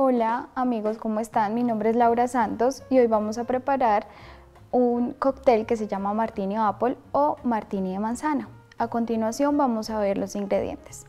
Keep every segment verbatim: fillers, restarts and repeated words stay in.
Hola amigos, ¿cómo están? Mi nombre es Laura Santos y hoy vamos a preparar un cóctel que se llama Martini Apple o Martini de manzana. A continuación vamos a ver los ingredientes.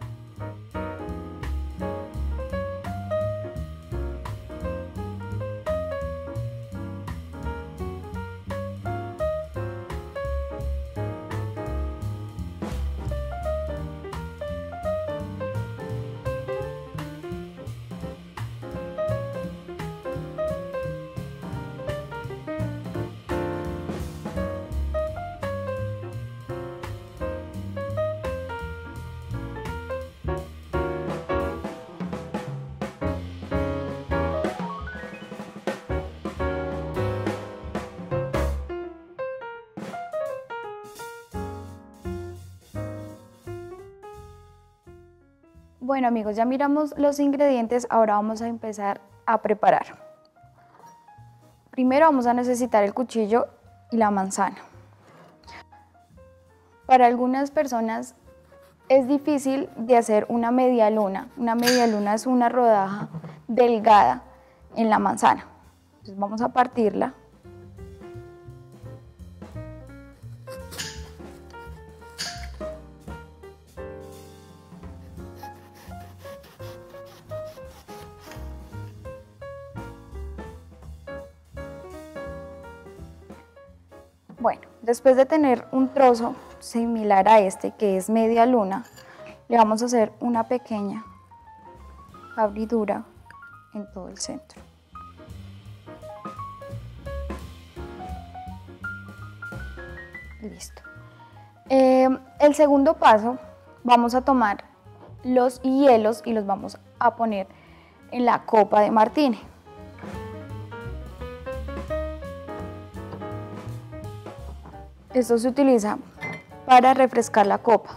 Bueno amigos, ya miramos los ingredientes, ahora vamos a empezar a preparar. Primero vamos a necesitar el cuchillo y la manzana. Para algunas personas es difícil de hacer una media luna. Una media luna es una rodaja delgada en la manzana. Entonces vamos a partirla. Bueno, después de tener un trozo similar a este, que es media luna, le vamos a hacer una pequeña abridura en todo el centro. Listo. Eh, el segundo paso, vamos a tomar los hielos y los vamos a poner en la copa de Martini. Esto se utiliza para refrescar la copa.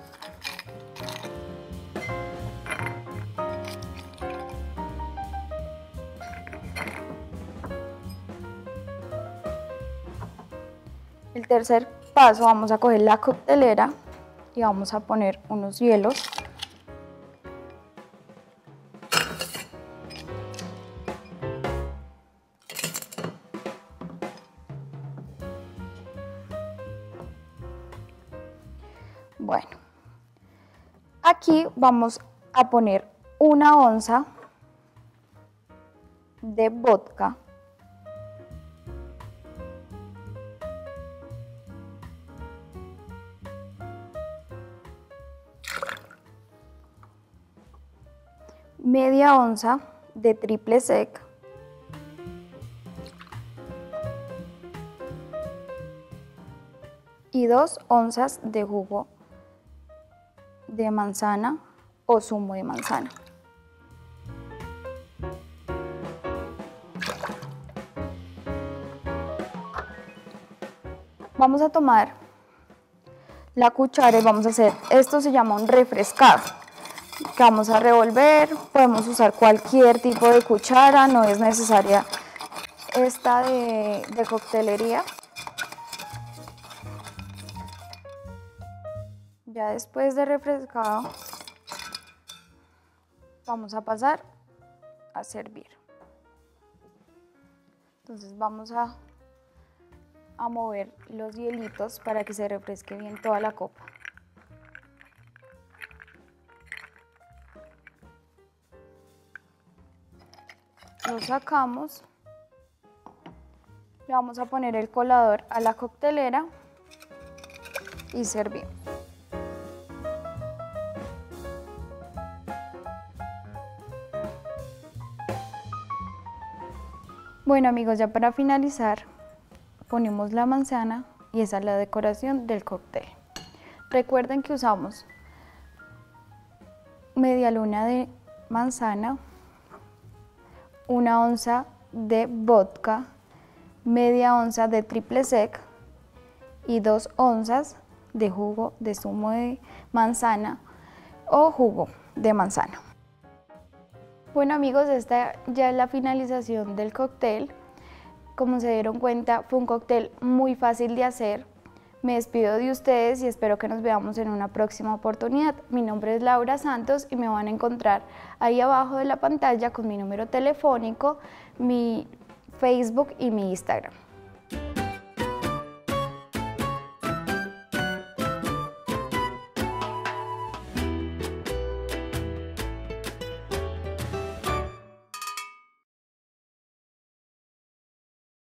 El tercer paso, vamos a coger la coctelera y vamos a poner unos hielos. Bueno, aquí vamos a poner una onza de vodka, media onza de triple sec, y dos onzas de jugo de manzana o zumo de manzana. Vamos a tomar la cuchara y vamos a hacer, esto se llama un refrescado, que vamos a revolver. Podemos usar cualquier tipo de cuchara, no es necesaria esta de, de coctelería. Ya después de refrescado, vamos a pasar a servir. Entonces vamos a, a mover los hielitos para que se refresque bien toda la copa. Lo sacamos, le vamos a poner el colador a la coctelera y servimos. Bueno amigos, ya para finalizar ponemos la manzana y esa es la decoración del cóctel. Recuerden que usamos media luna de manzana, una onza de vodka, media onza de triple sec y dos onzas de jugo de zumo de manzana o jugo de manzana. Bueno amigos, esta ya es la finalización del cóctel. Como se dieron cuenta, fue un cóctel muy fácil de hacer, Me despido de ustedes y espero que nos veamos en una próxima oportunidad. Mi nombre es Laura Santos y me van a encontrar ahí abajo de la pantalla con mi número telefónico, mi Facebook y mi Instagram.